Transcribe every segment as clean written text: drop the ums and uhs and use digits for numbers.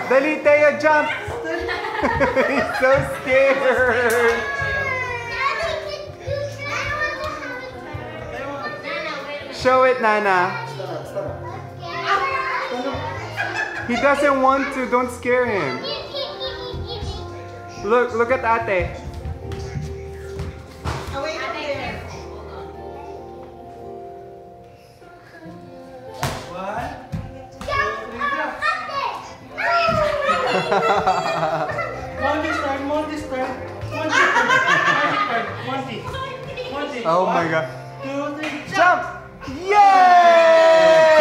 Dali, Teo, jump! He's so scared. Show it, Nana. He doesn't want to. Don't scare him. Look at Ate. Monty. Oh my God. 2, 3, Jump! Yay!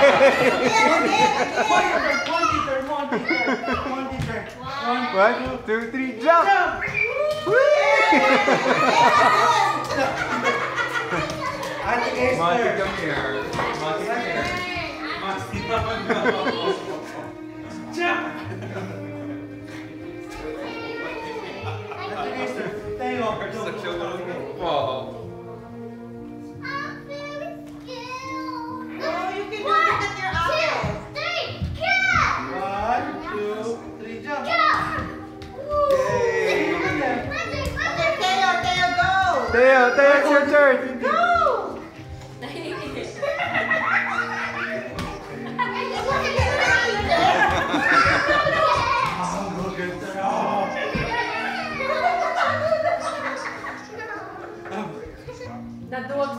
One, two, three, jump! Monty, come here. Monty, come here. Jump! Wow. Teo, it's your turn.